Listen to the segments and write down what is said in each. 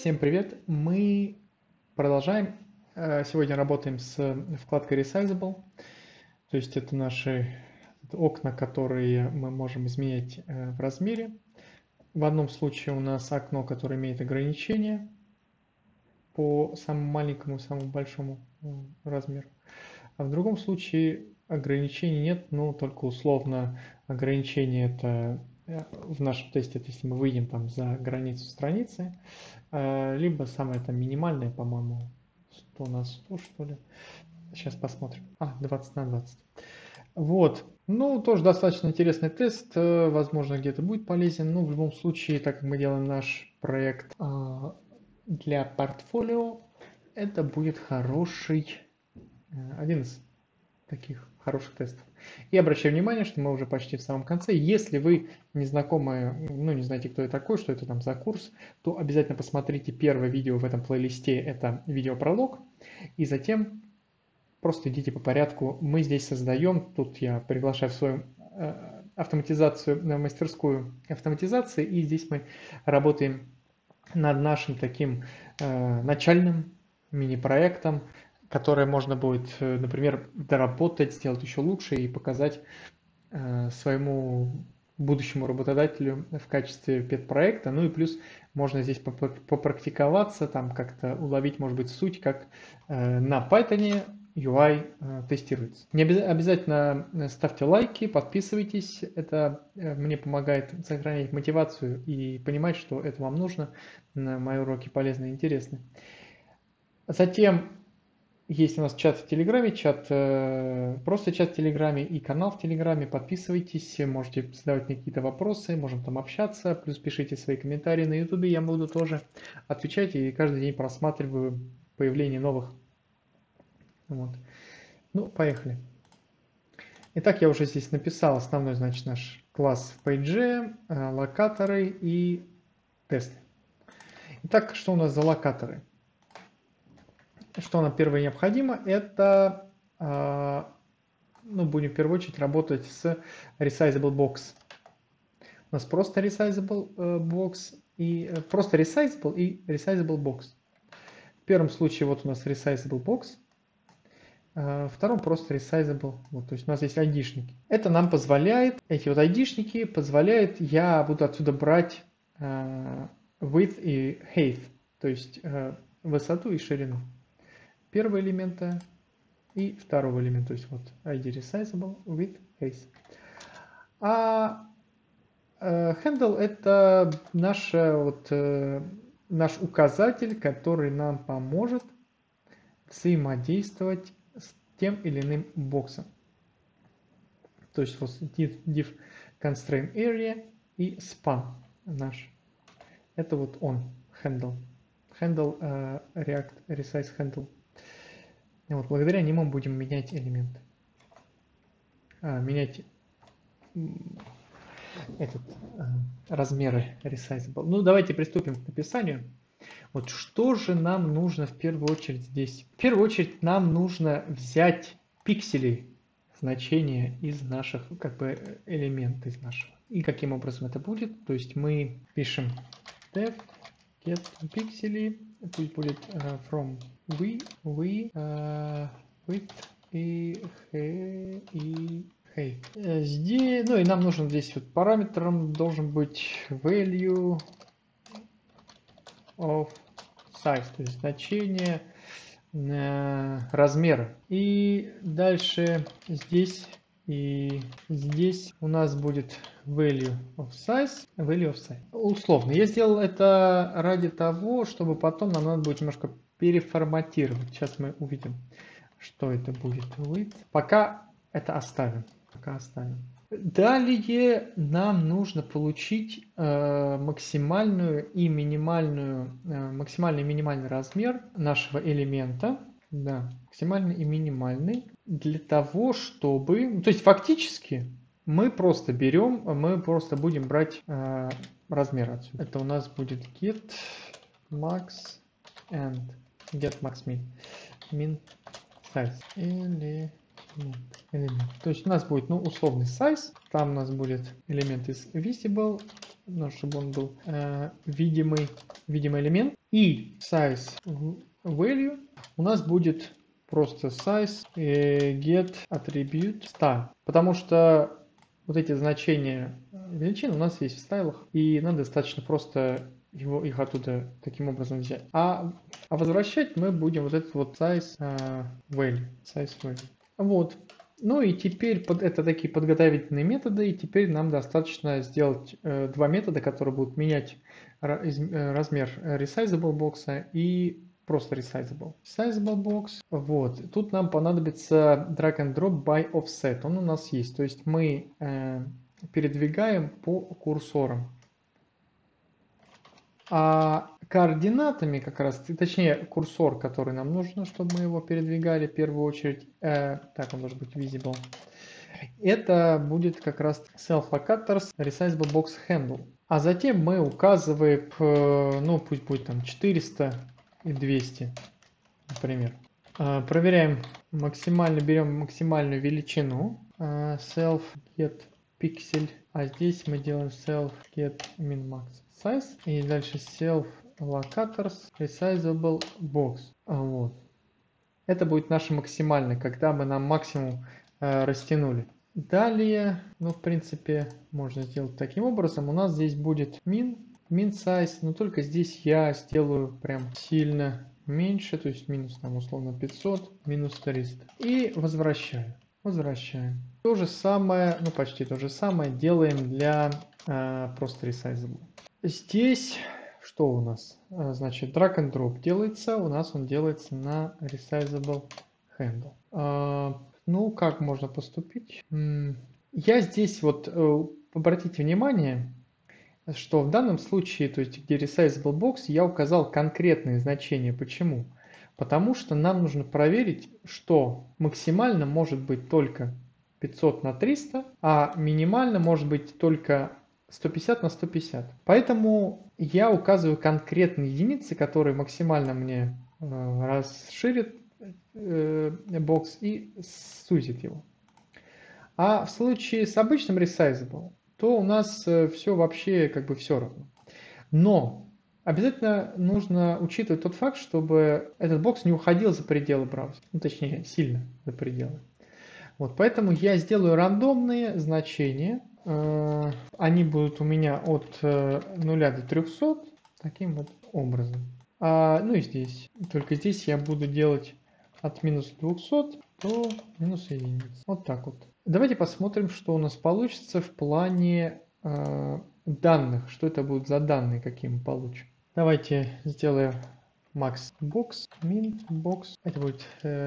Всем привет! Мы продолжаем. Сегодня работаем с вкладкой Resizable. То есть это наши окна, которые мы можем изменять в размере. В одном случае у нас окно, которое имеет ограничения по самому маленькому и самому большому размеру. А в другом случае ограничений нет, но только условно ограничение это в нашем тесте, это если мы выйдем там за границу страницы, либо самое там минимальное, по-моему, 100 на 100, что ли. Сейчас посмотрим. 20 на 20. Вот. Ну, тоже достаточно интересный тест. Возможно, где-то будет полезен. Но в любом случае, так как мы делаем наш проект для портфолио, это будет хороший, один из таких хороших тестов. И обращаю внимание, что мы уже почти в самом конце. Если вы не знакомы, не знаете, кто я такой, что это там за курс, то обязательно посмотрите первое видео в этом плейлисте, это видеопролог, и затем просто идите по порядку. Мы здесь создаем, тут я приглашаю в свою автоматизацию, мастерскую автоматизации, и здесь мы работаем над нашим таким начальным мини-проектом, которое можно будет, например, доработать, сделать еще лучше и показать своему будущему работодателю в качестве педпроекта. Ну и плюс можно здесь попрактиковаться, там как-то уловить, может быть, суть, как на Python UI тестируется. Не обязательно ставьте лайки, подписывайтесь. Это мне помогает сохранять мотивацию и понимать, что это вам нужно. Мои уроки полезны и интересны. Затем есть у нас чат в Телеграме, просто чат в Телеграме и канал в Телеграме. Подписывайтесь, можете задавать мне какие-то вопросы, можем там общаться. Плюс пишите свои комментарии на Ютубе, я буду тоже отвечать и каждый день просматриваю появление новых. Вот. Ну, поехали. Итак, я уже здесь написал основной, значит, наш класс в пейдже, локаторы и тесты. Итак, что у нас за локаторы? Что нам первое необходимо, это, будем в первую очередь работать с Resizable Box. У нас просто Resizable Box и просто Resizable и Resizable Box. В первом случае вот у нас Resizable Box, в втором просто Resizable. Вот, то есть у нас есть ID-шники. Это нам позволяет, эти вот ID-шники позволяют, я буду отсюда брать width и height, то есть высоту и ширину первого элемента и второго элемента, то есть вот ID Resizable with Height. А handle это наш указатель, который нам поможет взаимодействовать с тем или иным боксом. То есть вот div constraint area и span наш. Это вот он, handle. Handle React Resize Handle. Вот, благодаря нему мы будем менять элементы. Менять размеры Resizable. Ну, давайте приступим к написанию. Вот что же нам нужно в первую очередь здесь? В первую очередь нам нужно взять пиксели, значения из наших, элементы из нашего. И каким образом это будет? То есть мы пишем def get пиксели, пусть будет from we with и hey. Здесь, и нам нужен здесь вот параметром должен быть value of size, то есть значение размера. И дальше здесь и здесь у нас будет value of size. Условно. Я сделал это ради того, чтобы потом нам надо будет немножко переформатировать. Сейчас мы увидим, что это будет. Пока это оставим. Далее нам нужно получить максимальный и минимальный размер нашего элемента. Да, максимальный и минимальный. Для того, чтобы... То есть фактически мы просто будем брать размер отсюда. Это у нас будет get max and get max min size. Элемент. То есть у нас будет условный size, Там у нас будет элемент из visible, ну, чтобы он был видимый элемент. И size value у нас будет просто size get attribute style. Потому что вот эти значения величин у нас есть в стайлах, и нам достаточно просто их оттуда таким образом взять. А возвращать мы будем вот этот вот size value. Вот. Ну и теперь это такие подготовительные методы, и теперь нам достаточно сделать два метода, которые будут менять размер resizable бокса и просто resizable. Resizable box. Вот. Тут нам понадобится drag and drop by offset. Он у нас есть. То есть мы передвигаем по курсорам. А координатами как раз, точнее курсор, который нам нужно, чтобы мы его передвигали в первую очередь, так он должен быть visible, это будет как раз self-lockators resizable box handle. А затем мы указываем, ну пусть будет там 400 и 200, например. Проверяем максимально, берем максимальную величину self get pixel, а здесь мы делаем self get min max size и дальше self locators resizable box. Вот. Это будет наше максимальное, когда мы на максимум растянули. Далее, ну в принципе можно сделать таким образом. У нас здесь будет min size, но только здесь я сделаю прям сильно меньше, то есть минус там условно 500, минус 300. И возвращаем. То же самое, ну почти то же самое делаем для просто resizable. Здесь что у нас? Значит, drag and drop делается, у нас он делается на resizable handle. Ну, как можно поступить? Я здесь вот, обратите внимание, что в данном случае, то есть где resizable box, я указал конкретные значения. Почему? Потому что нам нужно проверить, что максимально может быть только 500 на 300, а минимально может быть только 150 на 150. Поэтому я указываю конкретные единицы, которые максимально мне расширят бокс и сузит его. А в случае с обычным resizable, то у нас все вообще как бы все равно. Но обязательно нужно учитывать тот факт, чтобы этот бокс не уходил за пределы браузера. Ну, точнее, сильно за пределы. Вот, поэтому я сделаю рандомные значения. Они будут у меня от 0 до 300. Таким вот образом. Ну и здесь. Только здесь я буду делать от минус 200 до минус единиц. Вот так вот. Давайте посмотрим, что у нас получится в плане данных. Что это будут за данные, какие мы получим. Давайте сделаем max box, min box. Это будет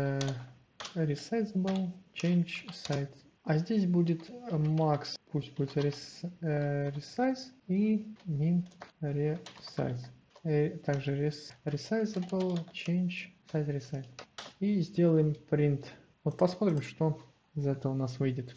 resizable, change size. А здесь будет max, пусть будет resize и min resize. Также resizable, change size, resize. И сделаем print. Вот посмотрим, что из этого у нас выйдет.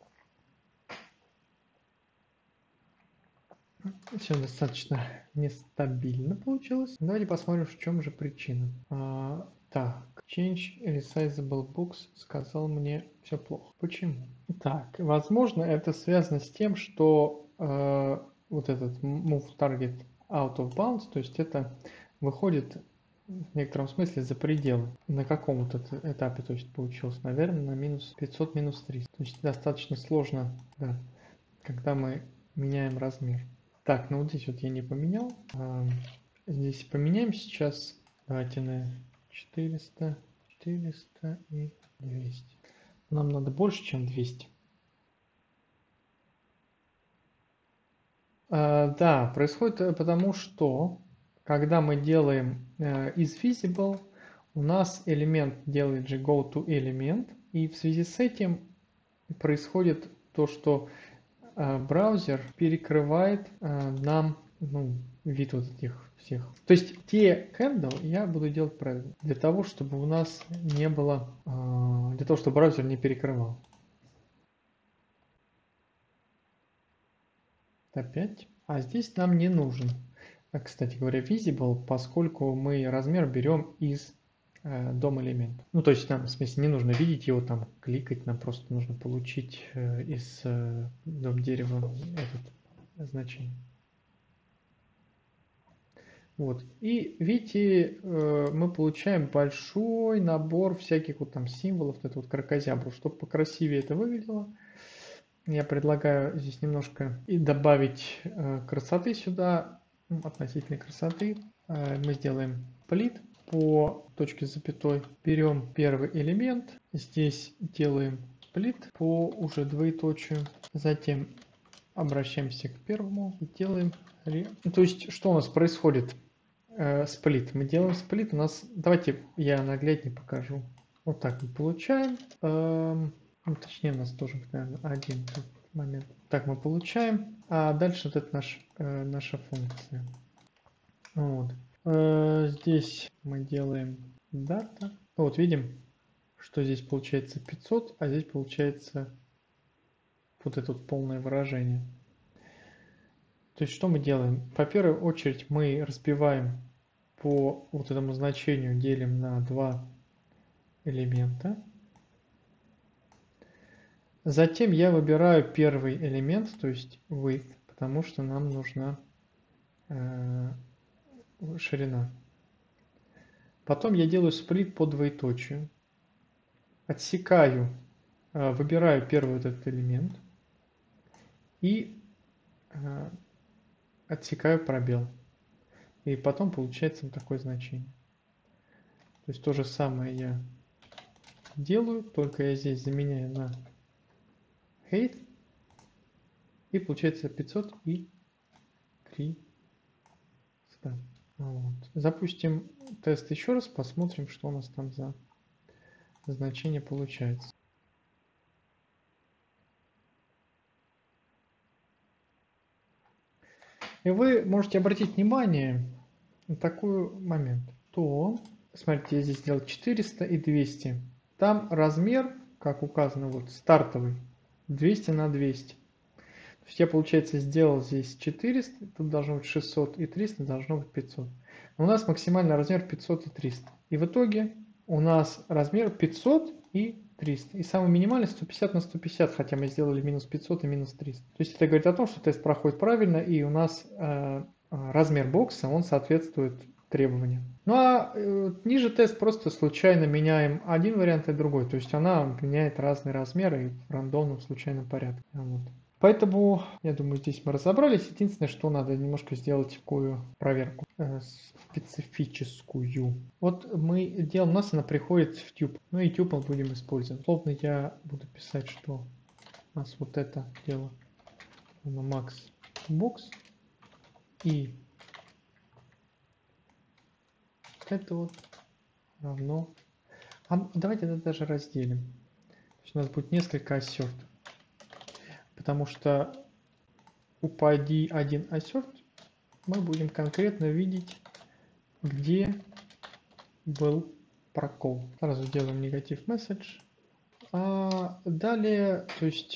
Все достаточно нестабильно получилось. Давайте посмотрим, в чем же причина. Так, change resizable box сказал мне все плохо. Почему? Так, возможно, это связано с тем, что вот этот move target out of bounds, то есть это выходит в некотором смысле за пределы. На каком-то этапе, то есть получилось, наверное, на минус 500, минус 300. То есть достаточно сложно, да, когда мы меняем размер. Так, ну вот здесь вот я не поменял. Здесь поменяем сейчас. Давайте на 400, 400 и 200. Нам надо больше, чем 200. Да, происходит потому, что когда мы делаем из visible, у нас элемент делает же go to элемент, и в связи с этим происходит то, что браузер перекрывает нам вид вот этих всех. То есть те handle я буду делать правильно, для того, чтобы у нас не было, для того, чтобы браузер не перекрывал. Опять. А здесь нам не нужен, кстати говоря, visible, поскольку мы размер берем из дом элемента. Ну, то есть нам, в смысле, не нужно видеть его, там, кликать, нам просто нужно получить из дом дерева это значение. Вот. И видите, мы получаем большой набор всяких вот там символов, это вот кракозябру. Чтобы покрасивее это выглядело, я предлагаю здесь немножко и добавить красоты сюда, относительной красоты. Мы сделаем сплит по точке с запятой. Берем первый элемент, здесь делаем сплит по уже двоеточию. Затем обращаемся к первому и делаем... То есть, что у нас происходит? Сплит. Мы делаем сплит. У нас... Давайте я нагляднее покажу. Вот так мы получаем. Ну, точнее, у нас должен быть, наверное, один момент. Так мы получаем. А дальше вот это наша функция. Вот. Здесь мы делаем дата. Вот видим, что здесь получается 500, а здесь получается вот это вот полное выражение. То есть что мы делаем? По первой очередь мы разбиваем по вот этому значению, делим на два элемента. Затем я выбираю первый элемент, то есть width, потому что нам нужна ширина. Потом я делаю сплит по двоеточию. Отсекаю, выбираю первый вот этот элемент и отсекаю пробел. И потом получается вот такое значение. То есть то же самое я делаю, только я здесь заменяю на height. И получается 500 и 3. Вот. Запустим тест еще раз, посмотрим, что у нас там за значение получается. И вы можете обратить внимание на такой момент. То, смотрите, я здесь сделал 400 и 200. Там размер, как указано, вот стартовый, 200 на 200. То есть я, получается, сделал здесь 400, тут должно быть 600 и 300, должно быть 500. Но у нас максимальный размер 500 и 300. И в итоге у нас размер 500 и 300. И самый минимальный 150 на 150, хотя мы сделали минус 500 и минус 300. То есть это говорит о том, что тест проходит правильно, и у нас размер бокса, он соответствует требованиям. Ну а ниже тест просто случайно меняем один вариант и другой. То есть она меняет разные размеры в рандомном случайном порядке. Вот. Поэтому, я думаю, здесь мы разобрались. Единственное, что надо немножко сделать такую проверку специфическую. Вот мы делаем, у нас она приходит в тюб. Ну и тюб мы будем использовать. Условно я буду писать, что у нас вот это дело max box. И это вот равно... давайте это даже разделим. То есть у нас будет несколько ассертов. Потому что упади один ассерт, мы будем конкретно видеть, где был прокол. Сразу делаем негатив message. А далее, то есть,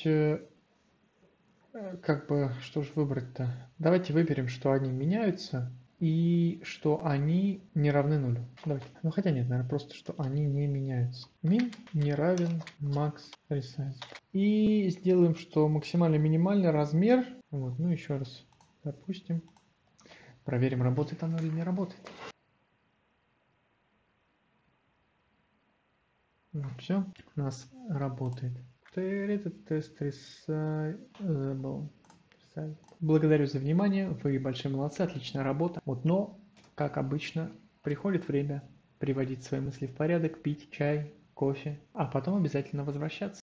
как бы, что же выбрать-то? Давайте выберем, что они меняются и что они не равны нулю. Давайте. Ну хотя нет, наверное, просто что они не меняются. Min не равен max resize. И сделаем, что максимально минимальный размер. Вот, ну еще раз допустим. Проверим, работает оно или не работает. Вот, все, у нас работает. Этот тест resizable. Благодарю за внимание, вы большие молодцы, отличная работа. Вот, но, как обычно, приходит время приводить свои мысли в порядок, пить чай, кофе, а потом обязательно возвращаться.